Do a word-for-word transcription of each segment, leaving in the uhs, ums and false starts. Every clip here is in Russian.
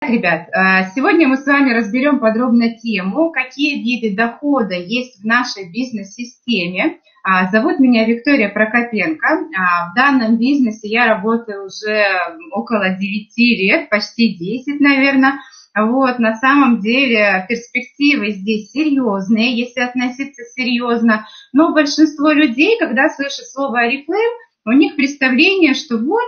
Ребят, сегодня мы с вами разберем подробно тему, какие виды дохода есть в нашей бизнес-системе. Зовут меня Виктория Прокопенко. В данном бизнесе я работаю уже около девяти лет, почти десять, наверное. Вот, на самом деле перспективы здесь серьезные, если относиться серьезно. Но большинство людей, когда слышат слово Oriflame, у них представление, что вот,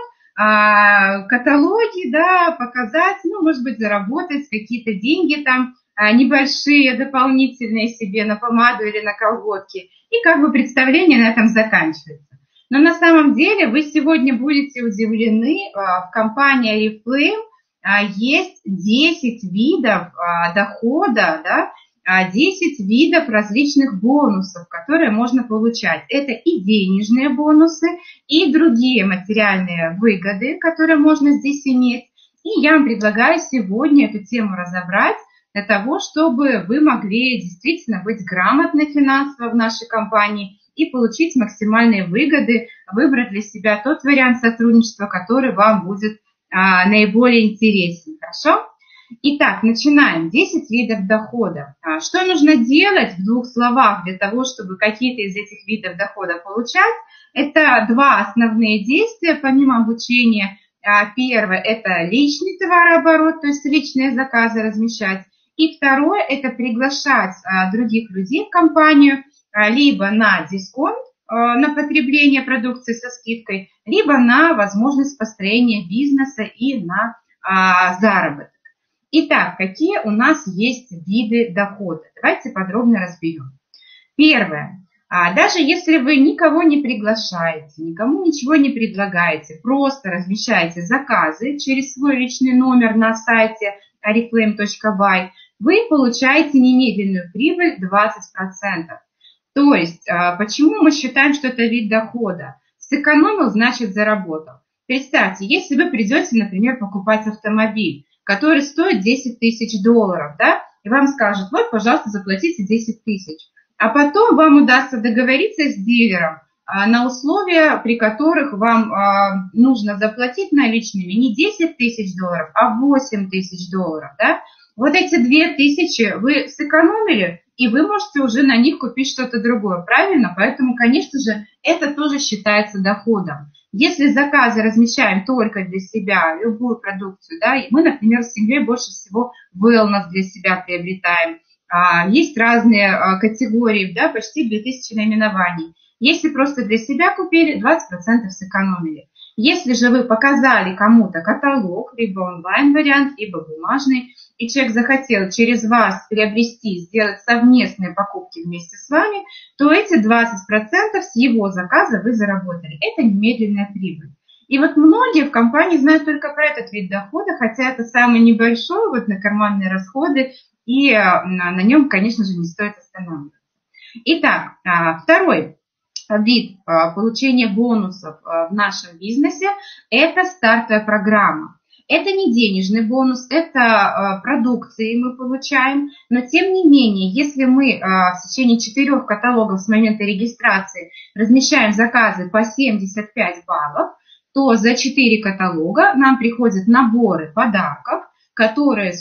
А, каталоги, да, показать, ну, может быть, заработать какие-то деньги там а, небольшие, дополнительные себе на помаду или на колготки. И как бы представление на этом заканчивается. Но на самом деле вы сегодня будете удивлены, а, в компании Oriflame а, есть десять видов а, дохода, да, десять видов различных бонусов, которые можно получать. Это и денежные бонусы, и другие материальные выгоды, которые можно здесь иметь. И я вам предлагаю сегодня эту тему разобрать для того, чтобы вы могли действительно быть грамотны финансово в нашей компании и получить максимальные выгоды, выбрать для себя тот вариант сотрудничества, который вам будет а, наиболее интересен. Хорошо? Итак, начинаем. десять видов дохода. Что нужно делать в двух словах для того, чтобы какие-то из этих видов дохода получать? Это два основные действия, помимо обучения. Первое – это личный товарооборот, то есть личные заказы размещать. И второе – это приглашать других людей в компанию либо на дисконт, на потребление продукции со скидкой, либо на возможность построения бизнеса и на заработок. Итак, какие у нас есть виды дохода? Давайте подробно разберем. Первое. Даже если вы никого не приглашаете, никому ничего не предлагаете, просто размещаете заказы через свой личный номер на сайте oriflame точка бай, вы получаете немедленную прибыль двадцать процентов. То есть, почему мы считаем, что это вид дохода? Сэкономил, значит заработал. Представьте, если вы придете, например, покупать автомобиль, который стоит десять тысяч долларов, да, и вам скажут, вот, пожалуйста, заплатите десять тысяч. А потом вам удастся договориться с дилером а, на условия, при которых вам а, нужно заплатить наличными не десять тысяч долларов, а восемь тысяч долларов, да. Вот эти две тысячи вы сэкономили, и вы можете уже на них купить что-то другое, правильно? Поэтому, конечно же, это тоже считается доходом. Если заказы размещаем только для себя, любую продукцию, да, мы, например, с семьей больше всего wellness для себя приобретаем. Есть разные категории, да, почти две тысячи наименований. Если просто для себя купили, двадцать процентов сэкономили. Если же вы показали кому-то каталог, либо онлайн-вариант, либо бумажный, и человек захотел через вас приобрести, сделать совместные покупки вместе с вами, то эти двадцать процентов с его заказа вы заработали. Это немедленная прибыль. И вот многие в компании знают только про этот вид дохода, хотя это самый небольшой вот на карманные расходы, и на нем, конечно же, не стоит останавливаться. Итак, второй вид получения бонусов в нашем бизнесе – это стартовая программа. Это не денежный бонус, это продукции мы получаем, но тем не менее, если мы в течение четырех каталогов с момента регистрации размещаем заказы по семьдесят пять баллов, то за четыре каталога нам приходят наборы подарков, которые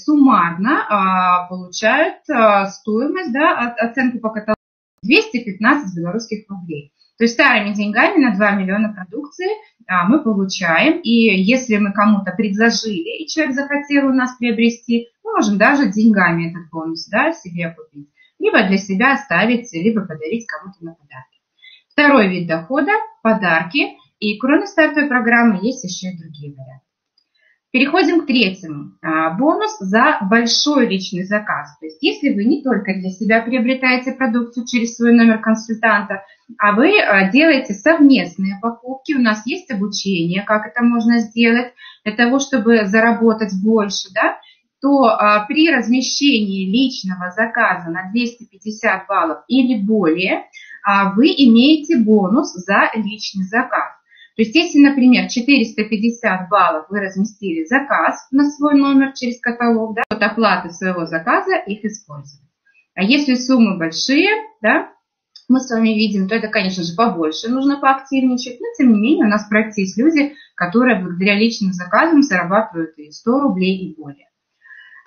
суммарно получают стоимость, да, оценку по каталогу двести пятнадцать белорусских рублей. То есть старыми деньгами на два миллиона продукции а, мы получаем. И если мы кому-то предложили, и человек захотел у нас приобрести, мы можем даже деньгами этот бонус, да, себе купить. Либо для себя оставить, либо подарить кому-то на подарки. Второй вид дохода – подарки. И кроме стартовой программы есть еще и другие варианты. Переходим к третьему. Бонус за большой личный заказ. То есть если вы не только для себя приобретаете продукцию через свой номер консультанта, а вы делаете совместные покупки, у нас есть обучение, как это можно сделать для того, чтобы заработать больше, да, то при размещении личного заказа на двести пятьдесят баллов или более вы имеете бонус за личный заказ. То есть, если, например, четыреста пятьдесят баллов вы разместили заказ на свой номер через каталог, да, от оплаты своего заказа их использовать. А если суммы большие, да, мы с вами видим, то это, конечно же, побольше нужно поактивничать. Но, тем не менее, у нас в проекте есть люди, которые благодаря личным заказам зарабатывают и сто рублей и более.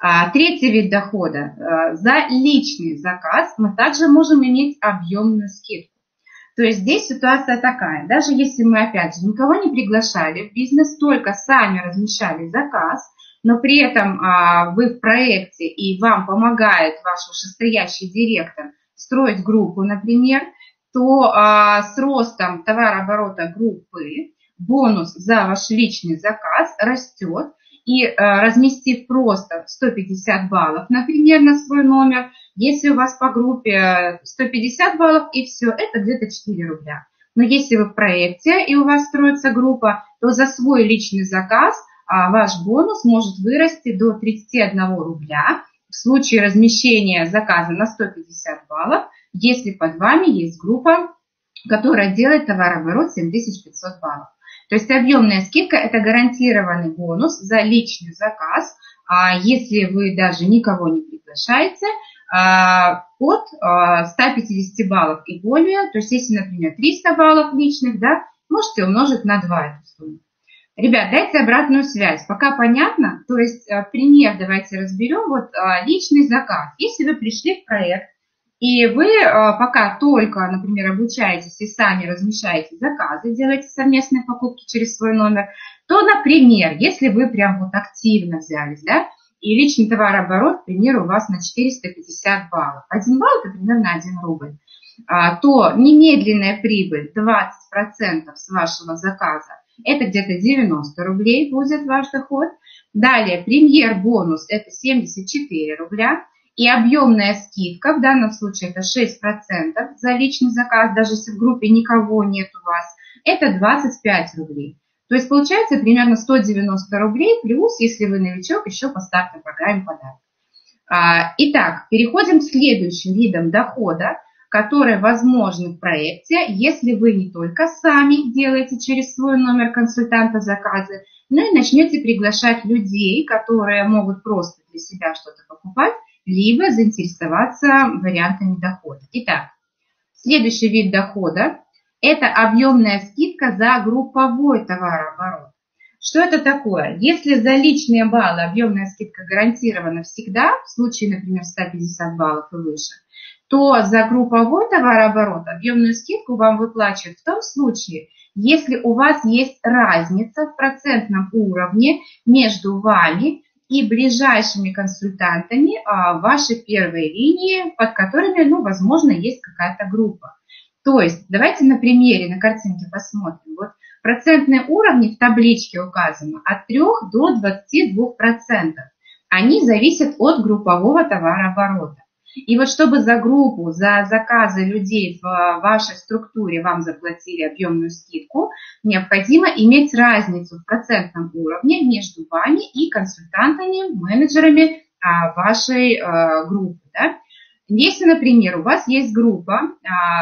Третий вид дохода. За личный заказ мы также можем иметь объемную скидку. То есть здесь ситуация такая. Даже если мы, опять же, никого не приглашали в бизнес, только сами размещали заказ, но при этом вы в проекте и вам помогает ваш вышестоящий директор строить группу, например, то с ростом товарооборота группы бонус за ваш личный заказ растет. И э, разместив просто сто пятьдесят баллов, например, на свой номер, если у вас по группе сто пятьдесят баллов и все, это где-то четыре рубля. Но если вы в проекте и у вас строится группа, то за свой личный заказ а, ваш бонус может вырасти до тридцати одного рубля в случае размещения заказа на сто пятьдесят баллов, если под вами есть группа, которая делает товарооборот семь тысяч пятьсот баллов. То есть объемная скидка – это гарантированный бонус за личный заказ, если вы даже никого не приглашаете, от ста пятидесяти баллов и более. То есть если, например, триста баллов личных, да, можете умножить на два эту сумму. Ребят, дайте обратную связь. Пока понятно? То есть пример давайте разберем. Вот личный заказ. Если вы пришли в проект, и вы пока только, например, обучаетесь и сами размещаете заказы, делаете совместные покупки через свой номер, то, например, если вы прям вот активно взялись, да, и личный товарооборот, к примеру, у вас на четыреста пятьдесят баллов, один балл это примерно один рубль, то немедленная прибыль двадцать процентов с вашего заказа, это где-то девяносто рублей будет ваш доход. Далее премьер-бонус это семьдесят четыре рубля. И объемная скидка, в данном случае это шесть процентов за личный заказ, даже если в группе никого нет у вас, это двадцать пять рублей. То есть получается примерно сто девяносто рублей, плюс, если вы новичок, еще по стартовой программе подарок. Итак, переходим к следующим видам дохода, которые возможны в проекте, если вы не только сами делаете через свой номер консультанта заказы, но и начнете приглашать людей, которые могут просто для себя что-то покупать, либо заинтересоваться вариантами дохода. Итак, следующий вид дохода – это объемная скидка за групповой товарооборот. Что это такое? Если за личные баллы объемная скидка гарантирована всегда, в случае, например, ста пятидесяти баллов и выше, то за групповой товарооборот объемную скидку вам выплачивают в том случае, если у вас есть разница в процентном уровне между вами и ближайшими консультантами вашей первой линии, под которыми, ну, возможно, есть какая-то группа. То есть, давайте на примере, на картинке посмотрим. Вот процентные уровни в табличке указаны от трёх до двадцати двух процентов. Они зависят от группового товарооборота. И вот чтобы за группу, за заказы людей в вашей структуре вам заплатили объемную скидку, необходимо иметь разницу в процентном уровне между вами и консультантами, менеджерами вашей группы. Да? Если, например, у вас есть группа,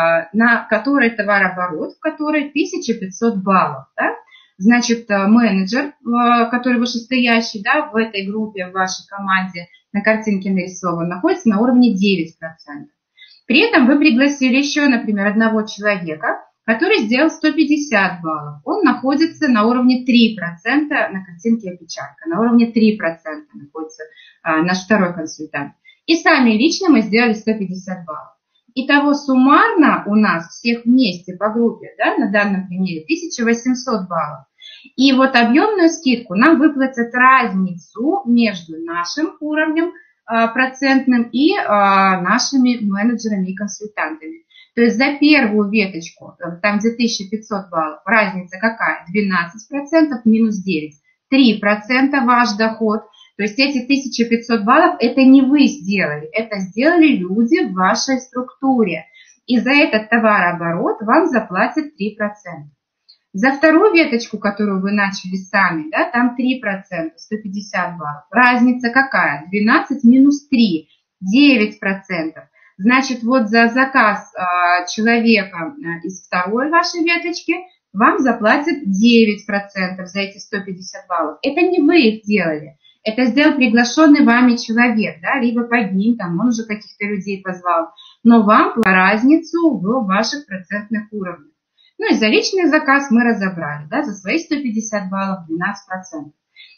на которой товарооборот, в которой тысяча пятьсот баллов, да? Значит, менеджер, который вышестоящий, да, в этой группе, в вашей команде, на картинке нарисован, находится на уровне девять процентов. При этом вы пригласили еще, например, одного человека, который сделал сто пятьдесят баллов. Он находится на уровне три процента, на картинке опечатка, на уровне три процента находится а, наш второй консультант. И сами лично мы сделали сто пятьдесят баллов. Итого суммарно у нас всех вместе по группе, да, на данном примере, тысяча восемьсот баллов. И вот объемную скидку нам выплатят разницу между нашим уровнем а, процентным и а, нашими менеджерами и консультантами. То есть за первую веточку, там где тысяча пятьсот баллов, разница какая? двенадцать процентов минус девять. три процента ваш доход. То есть эти тысяча пятьсот баллов это не вы сделали, это сделали люди в вашей структуре. И за этот товарооборот вам заплатят три процента. За вторую веточку, которую вы начали сами, да, там три процента, сто пятьдесят баллов. Разница какая? двенадцать минус три, девять процентов. Значит, вот за заказ а, человека а, из второй вашей веточки вам заплатят девять процентов за эти сто пятьдесят баллов. Это не вы их делали. Это сделал приглашенный вами человек, да, либо под ним, там, он уже каких-то людей позвал. Но вам по разницу в ваших процентных уровнях. Ну и за личный заказ мы разобрали, да, за свои сто пятьдесят баллов двенадцать процентов.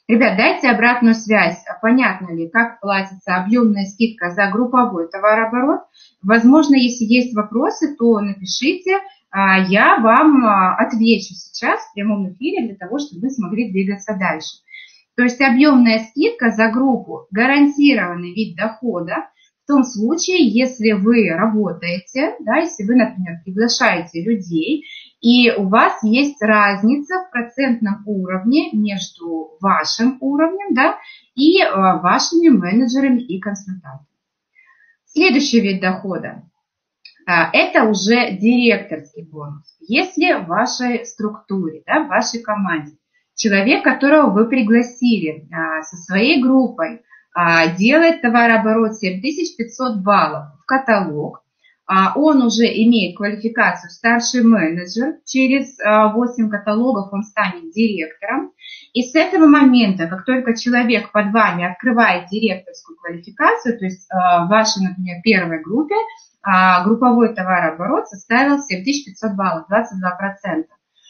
Ребят, дайте обратную связь. Понятно ли, как платится объемная скидка за групповой товарооборот? Возможно, если есть вопросы, то напишите. Я вам отвечу сейчас в прямом эфире для того, чтобы вы смогли двигаться дальше. То есть объемная скидка за группу – гарантированный вид дохода в том случае, если вы работаете, да, если вы, например, приглашаете людей, и у вас есть разница в процентном уровне между вашим уровнем, да, и э, вашими менеджерами и консультантами. Следующий вид дохода э, – это уже директорский бонус. Если в вашей структуре, да, в вашей команде человек, которого вы пригласили э, со своей группой, э, делает товарооборот семь тысяч пятьсот баллов в каталог, он уже имеет квалификацию старший менеджер, через восемь каталогов он станет директором. И с этого момента, как только человек под вами открывает директорскую квалификацию, то есть в вашей, например, первой группе, групповой товарооборот составил семь тысяч пятьсот баллов, двадцать два процента.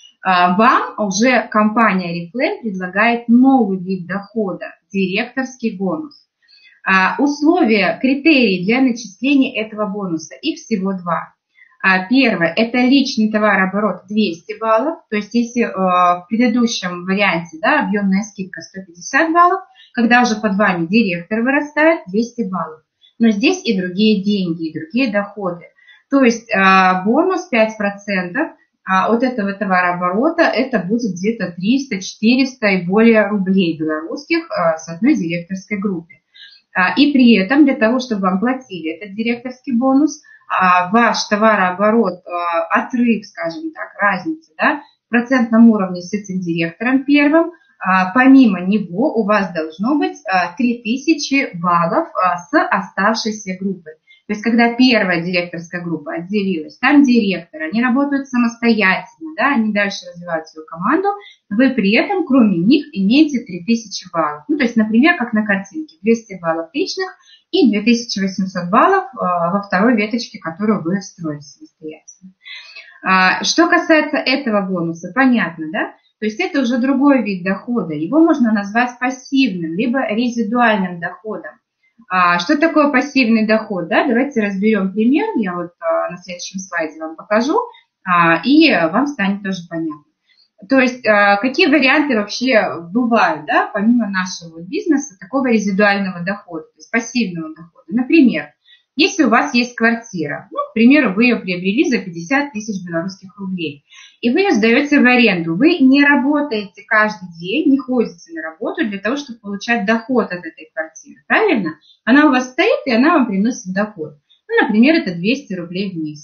Вам уже компания Oriflame предлагает новый вид дохода – директорский бонус. А, условия, критерии для начисления этого бонуса, их всего два. А, первое – это личный товарооборот двести баллов, то есть если э, в предыдущем варианте, да, объемная скидка сто пятьдесят баллов, когда уже под вами директор вырастает, двести баллов. Но здесь и другие деньги, и другие доходы. То есть э, бонус пять процентов а от этого товарооборота это будет где-то триста-четыреста и более рублей белорусских э, с одной директорской группы. И при этом, для того, чтобы вам платили этот директорский бонус, ваш товарооборот, отрыв, скажем так, разница, да, в процентном уровне с этим директором первым, помимо него у вас должно быть три тысячи баллов с оставшейся группой. То есть, когда первая директорская группа отделилась, там директор, они работают самостоятельно, да, они дальше развивают свою команду, вы при этом, кроме них, имеете три тысячи баллов. Ну, то есть, например, как на картинке, двести баллов личных и две тысячи восемьсот баллов э, во второй веточке, которую вы строите самостоятельно. А, что касается этого бонуса, понятно, да? То есть, это уже другой вид дохода. Его можно назвать пассивным, либо резидуальным доходом. А, что такое пассивный доход? Да? Давайте разберем пример. Я вот а, на следующем слайде вам покажу, а, и вам станет тоже понятно. То есть, а, какие варианты вообще бывают, да, помимо нашего бизнеса, такого резидуального дохода, то есть пассивного дохода. Например, если у вас есть квартира, ну, к примеру, вы ее приобрели за пятьдесят тысяч белорусских рублей, и вы ее сдаете в аренду, вы не работаете каждый день, не ходите на работу для того, чтобы получать доход от этой квартиры, правильно? Она у вас стоит, и она вам приносит доход. Ну, например, это двести рублей в месяц.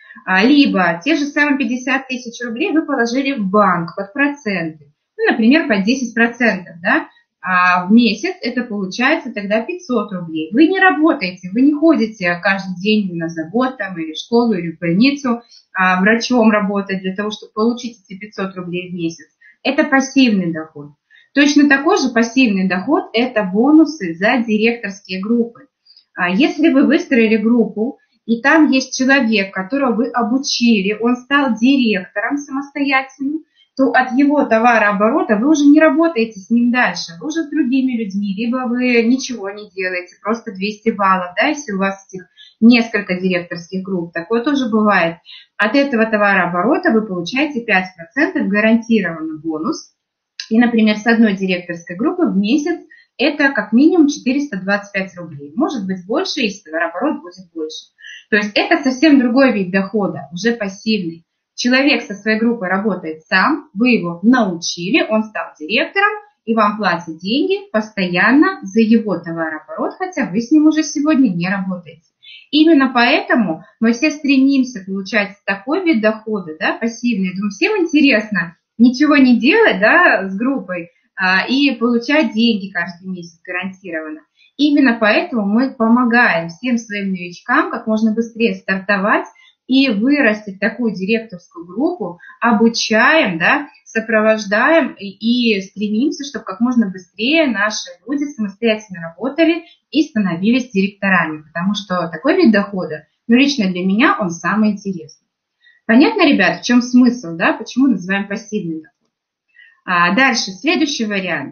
Либо те же самые пятьдесят тысяч рублей вы положили в банк под проценты, ну, например, под десять процентов, да? А в месяц это получается тогда пятьсот рублей. Вы не работаете, вы не ходите каждый день на завод там, или в школу, или в больницу а, врачом работать для того, чтобы получить эти пятьсот рублей в месяц. Это пассивный доход. Точно такой же пассивный доход – это бонусы за директорские группы. А если вы выстроили группу, и там есть человек, которого вы обучили, он стал директором самостоятельно, то от его товарооборота вы уже не работаете с ним дальше, вы уже с другими людьми, либо вы ничего не делаете, просто двести баллов, да, если у вас этих несколько директорских групп, такое тоже бывает. От этого товарооборота вы получаете пять процентов гарантированный бонус, и, например, с одной директорской группы в месяц это как минимум четыреста двадцать пять рублей, может быть больше, если товарооборот будет больше. То есть это совсем другой вид дохода, уже пассивный. Человек со своей группой работает сам, вы его научили, он стал директором, и вам платят деньги постоянно за его товарооборот, хотя вы с ним уже сегодня не работаете. Именно поэтому мы все стремимся получать такой вид дохода, да, пассивный. Думаю, всем интересно ничего не делать, да, с группой а, и получать деньги каждый месяц гарантированно. Именно поэтому мы помогаем всем своим новичкам как можно быстрее стартовать и вырастить такую директорскую группу, обучаем, да, сопровождаем и, и стремимся, чтобы как можно быстрее наши люди самостоятельно работали и становились директорами, потому что такой вид дохода, ну, лично для меня он самый интересный. Понятно, ребят, в чем смысл, да, почему называем пассивный доход? А дальше, следующий вариант.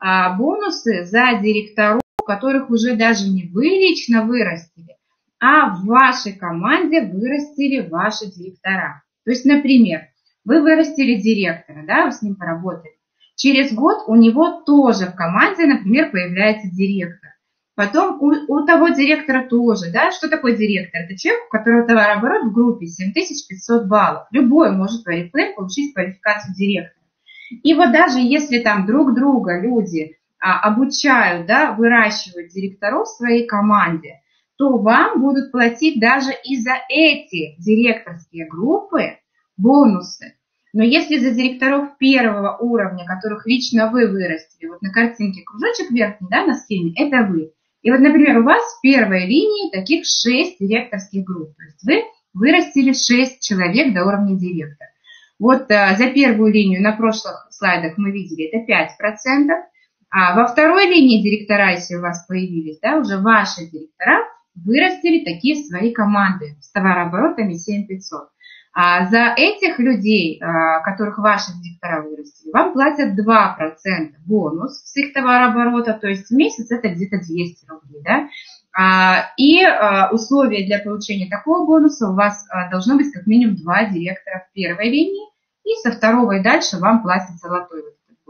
бонусы за директоров, которых уже даже не вы лично вырастили, а в вашей команде вырастили ваши директора. То есть, например, вы вырастили директора, да, вы с ним поработали. Через год у него тоже в команде, например, появляется директор. Потом у, у того директора тоже, да, что такое директор? Это человек, у которого товарооборот в группе семь тысяч пятьсот баллов. Любой может по Oriflame получить квалификацию директора. И вот даже если там друг друга люди а, обучают, да, выращивают директоров в своей команде, то вам будут платить даже и за эти директорские группы бонусы. Но если за директоров первого уровня, которых лично вы вырастили, вот на картинке кружочек верхний, да, на схеме, это вы. И вот, например, у вас в первой линии таких шесть директорских групп. То есть вы вырастили шесть человек до уровня директора. Вот а, за первую линию на прошлых слайдах мы видели, это пять процентов. А во второй линии директора, если у вас появились, да, уже ваши директора вырастили такие свои команды с товарооборотами семь тысяч пятьсот. А за этих людей, которых ваши директора вырастили, вам платят два процента бонус с их товарооборота, то есть в месяц это где-то двести рублей. Да? И условия для получения такого бонуса у вас должно быть как минимум два директора в первой линии, и со второго и дальше вам платят золотой вот этот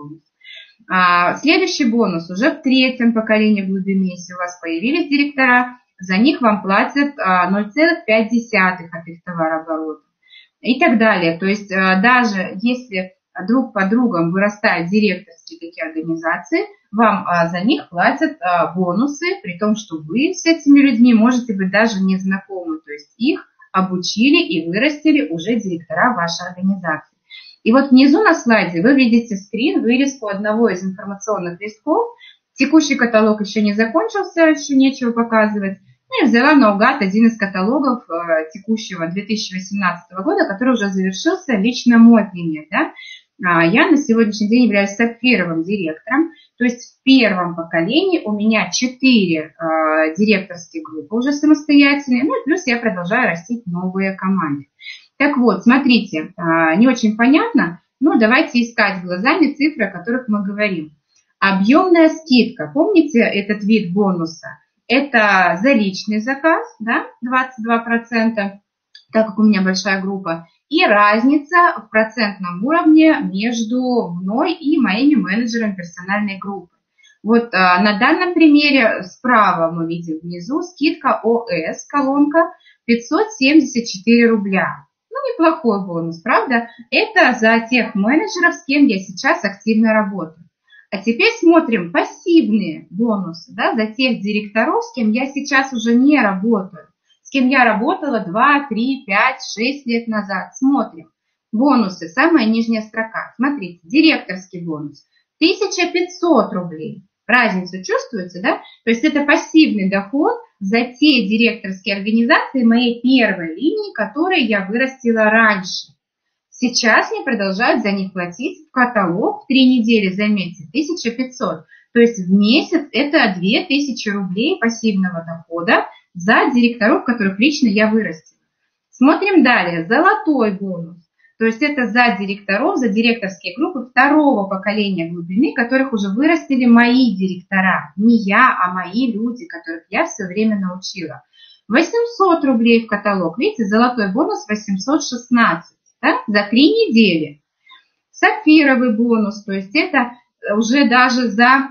бонус. Следующий бонус уже в третьем поколении глубины, если у вас появились директора, за них вам платят ноль целых пять десятых от их товарооборота. И так далее. То есть даже если друг по другам вырастают директорские такие организации, вам за них платят бонусы, при том, что вы с этими людьми можете быть даже не знакомы. То есть их обучили и вырастили уже директора вашей организации. И вот внизу на слайде вы видите скрин, вырезку одного из информационных листков. Текущий каталог еще не закончился, еще нечего показывать. Я взяла наугад один из каталогов э, текущего две тысячи восемнадцатого года, который уже завершился, лично мой пример. Да? А, я на сегодняшний день являюсь сапфировым директором, то есть в первом поколении у меня четыре э, директорские группы уже самостоятельные, ну и плюс я продолжаю растить новые команды. Так вот, смотрите, э, не очень понятно, но давайте искать глазами цифры, о которых мы говорим. Объемная скидка, помните этот вид бонуса? Это за личный заказ, да, двадцать два процента, так как у меня большая группа, и разница в процентном уровне между мной и моими менеджерами персональной группы. Вот а, на данном примере справа мы видим внизу скидка ОС, колонка, пятьсот семьдесят четыре рубля. Ну, неплохой бонус, правда? Это за тех менеджеров, с кем я сейчас активно работаю. А теперь смотрим пассивные бонусы, да, за тех директоров, с кем я сейчас уже не работаю, с кем я работала два, три, пять, шесть лет назад. Смотрим. Бонусы, самая нижняя строка. Смотрите, директорский бонус. тысяча пятьсот рублей. Разницу чувствуете, да? То есть это пассивный доход за те директорские организации моей первой линии, которые я вырастила раньше. Сейчас мне продолжают за них платить в каталог в три недели, заметьте, тысяча пятьсот. То есть в месяц это две тысячи рублей пассивного дохода за директоров, которых лично я вырастила. Смотрим далее. Золотой бонус. То есть это за директоров, за директорские группы второго поколения глубины, которых уже вырастили мои директора. Не я, а мои люди, которых я все время научила. восемьсот рублей в каталог. Видите, золотой бонус восемьсот шестнадцать. Да, за три недели. Сапфировый бонус, то есть это уже даже за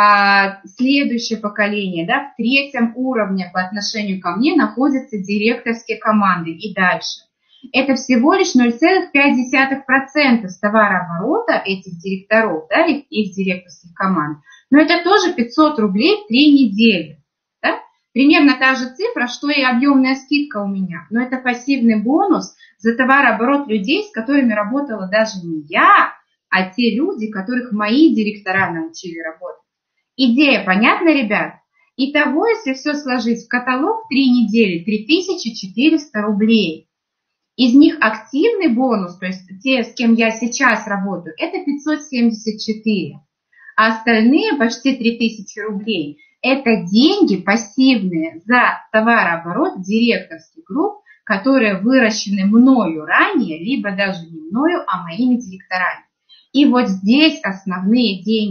а, следующее поколение, да, в третьем уровне по отношению ко мне находятся директорские команды и дальше. Это всего лишь ноль целых пять десятых процента с товарооборота этих директоров, да, их, их директорских команд. Но это тоже пятьсот рублей в три недели. Да? Примерно та же цифра, что и объемная скидка у меня. Но это пассивный бонус за товарооборот людей, с которыми работала даже не я, а те люди, которых мои директора научили работать. Идея понятна, ребят? Итого, если все сложить в каталог, три недели, три тысячи четыреста рублей. Из них активный бонус, то есть те, с кем я сейчас работаю, это пятьсот семьдесят четыре. А остальные почти три тысячи рублей – это деньги пассивные за товарооборот директорских групп, которые выращены мною ранее, либо даже не мною, а моими директорами. И вот здесь основные деньги.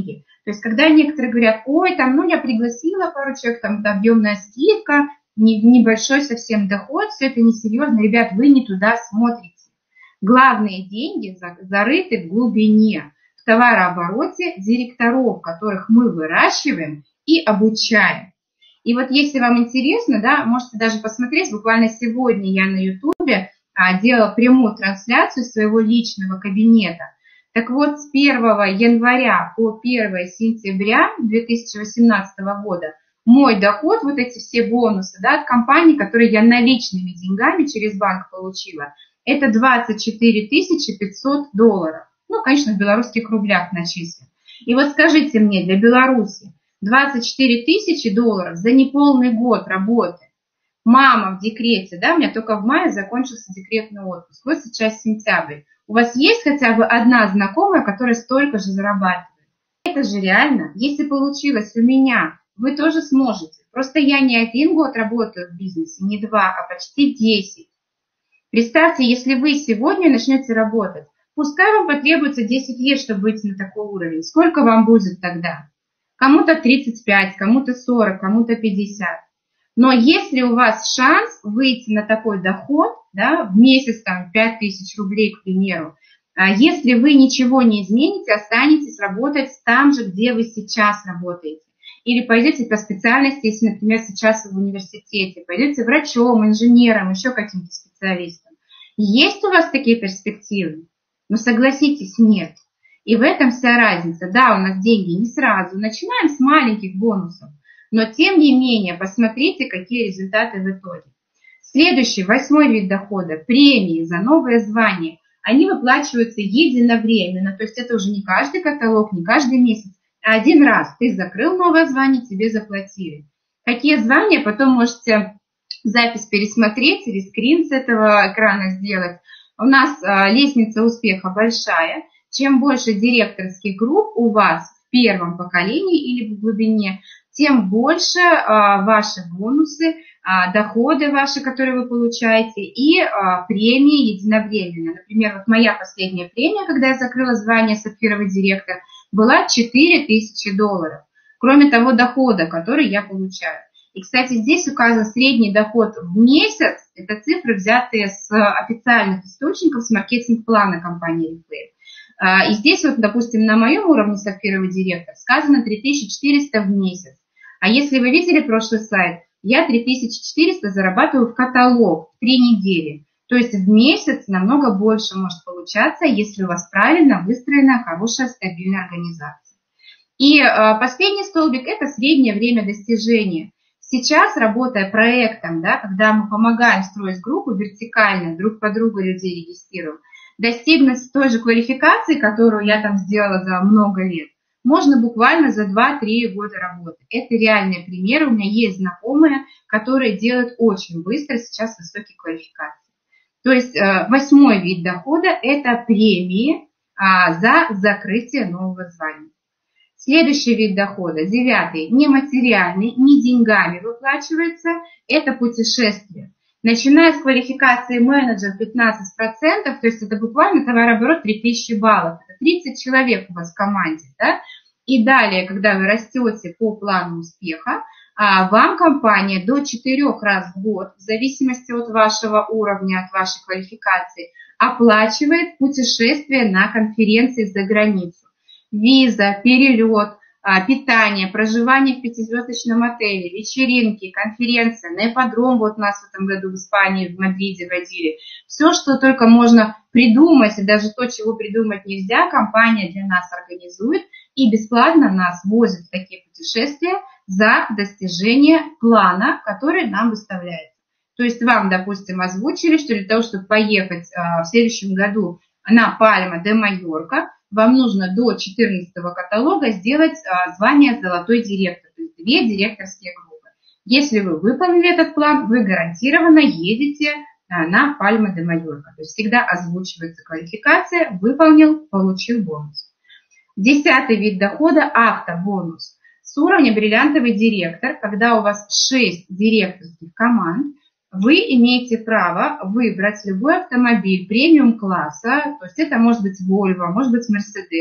То есть, когда некоторые говорят, ой, там, ну, я пригласила пару человек, там, объемная скидка, не, небольшой совсем доход, все это несерьезно. Ребят, вы не туда смотрите. Главные деньги зарыты в глубине, в товарообороте директоров, которых мы выращиваем и обучаем. И вот если вам интересно, да, можете даже посмотреть, буквально сегодня я на ютубе а, делала прямую трансляцию своего личного кабинета. Так вот, с первого января по первое сентября две тысячи восемнадцатого года мой доход, вот эти все бонусы, да, от компании, которые я наличными деньгами через банк получила, это двадцать четыре тысячи пятьсот долларов. Ну, конечно, в белорусских рублях начислен. И вот скажите мне, для Беларуси двадцать четыре тысячи долларов за неполный год работы. Мама в декрете, да, у меня только в мае закончился декретный отпуск. Вот сейчас сентябрь. У вас есть хотя бы одна знакомая, которая столько же зарабатывает? Это же реально. Если получилось у меня, вы тоже сможете. Просто я не один год работаю в бизнесе, не два, а почти десять. Представьте, если вы сегодня начнете работать, пускай вам потребуется десять лет, чтобы выйти на такой уровень. Сколько вам будет тогда? Кому-то тридцать пять, кому-то сорок, кому-то пятьдесят. Но если у вас шанс выйти на такой доход, да, в месяц там пять тысяч рублей, к примеру, если вы ничего не измените, останетесь работать там же, где вы сейчас работаете. Или пойдете по специальности, если, например, сейчас вы в университете, пойдете врачом, инженером, еще каким-то специалистом. Есть у вас такие перспективы? Но согласитесь, нет. И в этом вся разница. Да, у нас деньги не сразу, начинаем с маленьких бонусов, но тем не менее, посмотрите, какие результаты в итоге. Следующий, восьмой вид дохода, премии за новое звание, они выплачиваются единовременно, то есть это уже не каждый каталог, не каждый месяц, а один раз ты закрыл новое звание, тебе заплатили. Какие звания, потом можете запись пересмотреть или скрин с этого экрана сделать. У нас а, лестница успеха большая. Чем больше директорских групп у вас в первом поколении или в глубине, тем больше а, ваши бонусы, а, доходы ваши, которые вы получаете, и а, премии единовременно. Например, вот моя последняя премия, когда я закрыла звание сапфировый директор, была четыре тысячи долларов, кроме того дохода, который я получаю. И, кстати, здесь указан средний доход в месяц, это цифры, взятые с официальных источников, с маркетинг-плана компании Reflame. И здесь вот, допустим, на моем уровне сапфировый директор сказано три тысячи четыреста в месяц. А если вы видели прошлый сайт, я три тысячи четыреста зарабатываю в каталог в три недели. То есть в месяц намного больше может получаться, если у вас правильно выстроена хорошая стабильная организация. И э, последний столбик – это среднее время достижения. Сейчас, работая проектом, да, когда мы помогаем строить группу вертикально, друг по другу людей регистрируем, достигнуть той же квалификации, которую я там сделала за много лет, можно буквально за два-три года работы. Это реальные примеры. У меня есть знакомые, которые делают очень быстро сейчас высокие квалификации. То есть восьмой вид дохода – это премии за закрытие нового звания. Следующий вид дохода, девятый, нематериальный, не деньгами выплачивается, это путешествие. Начиная с квалификации менеджер пятнадцать процентов, то есть это буквально товарооборот три тысячи баллов, это тридцать человек у вас в команде, да? И далее, когда вы растете по плану успеха, вам компания до четырёх раз в год, в зависимости от вашего уровня, от вашей квалификации, оплачивает путешествие на конференции за границу. Виза, перелет, питание, проживание в пятизвездочном отеле, вечеринки, конференция, на ипподром вот нас в этом году в Испании, в Мадриде водили. Все, что только можно придумать, и даже то, чего придумать нельзя, компания для нас организует и бесплатно нас возит в такие путешествия за достижение плана, который нам выставляется. То есть вам, допустим, озвучили, что для того, чтобы поехать в следующем году на Пальма де Майорка, вам нужно до четырнадцатого каталога сделать а, звание «Золотой директор», то есть две директорские группы. Если вы выполнили этот план, вы гарантированно едете а, на Пальма де Майорка. То есть всегда озвучивается квалификация, выполнил, получил бонус. Десятый вид дохода – автобонус. С уровня бриллиантовый директор, когда у вас шесть директорских команд, вы имеете право выбрать любой автомобиль премиум-класса, то есть это может быть Volvo, может быть Mercedes,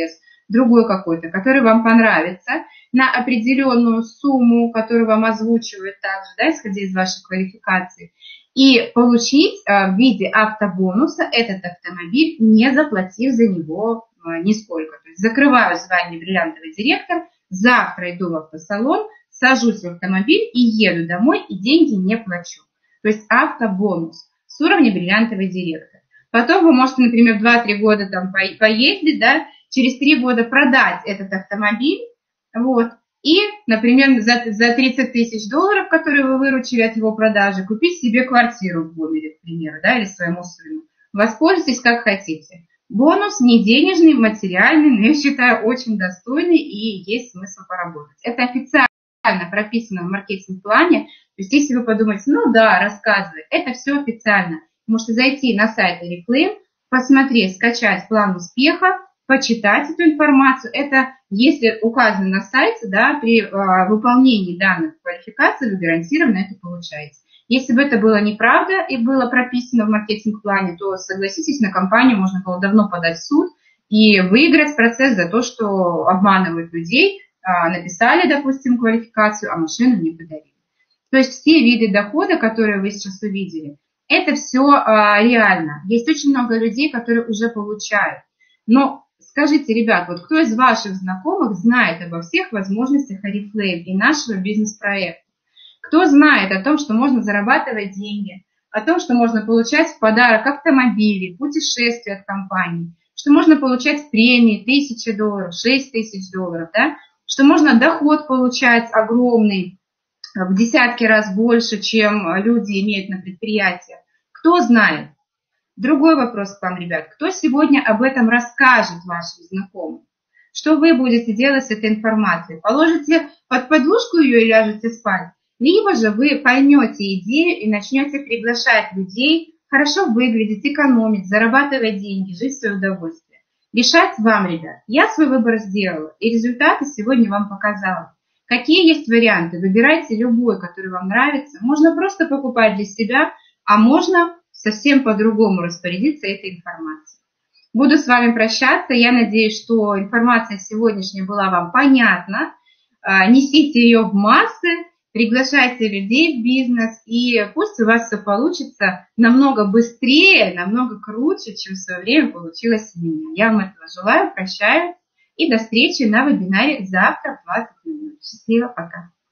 другой какой-то, который вам понравится, на определенную сумму, которую вам озвучивают также, да, исходя из вашей квалификации, и получить в виде автобонуса этот автомобиль, не заплатив за него нисколько. То есть закрываю звание бриллиантовый директор, завтра иду в автосалон, сажусь в автомобиль и еду домой, и деньги не плачу. То есть автобонус с уровня бриллиантовый директор. Потом вы можете, например, два-три года там поездить, да, через три года продать этот автомобиль, вот, и, например, за, за тридцать тысяч долларов, которые вы выручили от его продажи, купить себе квартиру в Гомеле, к примеру, да, или своему сыну. Воспользуйтесь как хотите. Бонус не денежный, материальный, но я считаю очень достойный и есть смысл поработать. Это официально прописано в маркетинг-плане. То есть если вы подумаете, ну да, рассказывай, это все официально. Можете зайти на сайт Oriflame, посмотреть, скачать план успеха, почитать эту информацию. Это если указано на сайте, да, при э, выполнении данных квалификаций вы гарантированно это получаете. Если бы это было неправда и было прописано в маркетинг-плане, то, согласитесь, на компанию можно было давно подать в суд и выиграть процесс за то, что обманывают людей, э, написали, допустим, квалификацию, а машину не подарили. То есть все виды дохода, которые вы сейчас увидели, это все э, реально. Есть очень много людей, которые уже получают. Но скажите, ребят, вот кто из ваших знакомых знает обо всех возможностях Oriflame и нашего бизнес-проекта? Кто знает о том, что можно зарабатывать деньги, о том, что можно получать в подарок автомобили, путешествия от компании, что можно получать премии тысяча долларов, шесть тысяч долларов, да? Что можно доход получать огромный, в десятки раз больше, чем люди имеют на предприятиях. Кто знает? Другой вопрос к вам, ребят. Кто сегодня об этом расскажет вашим знакомым? Что вы будете делать с этой информацией? Положите под подушку ее и ляжете спать? Либо же вы поймете идею и начнете приглашать людей, хорошо выглядеть, экономить, зарабатывать деньги, жить в свое удовольствие. Решать вам, ребят. Я свой выбор сделала, и результаты сегодня вам показала. Какие есть варианты? Выбирайте любой, который вам нравится. Можно просто покупать для себя, а можно совсем по-другому распорядиться этой информацией. Буду с вами прощаться. Я надеюсь, что информация сегодняшняя была вам понятна. Несите ее в массы, приглашайте людей в бизнес, и пусть у вас все получится намного быстрее, намного круче, чем в свое время получилось у меня. Я вам этого желаю, прощаю, и до встречи на вебинаре завтра в двадцать ноль ноль. Счастливо, пока!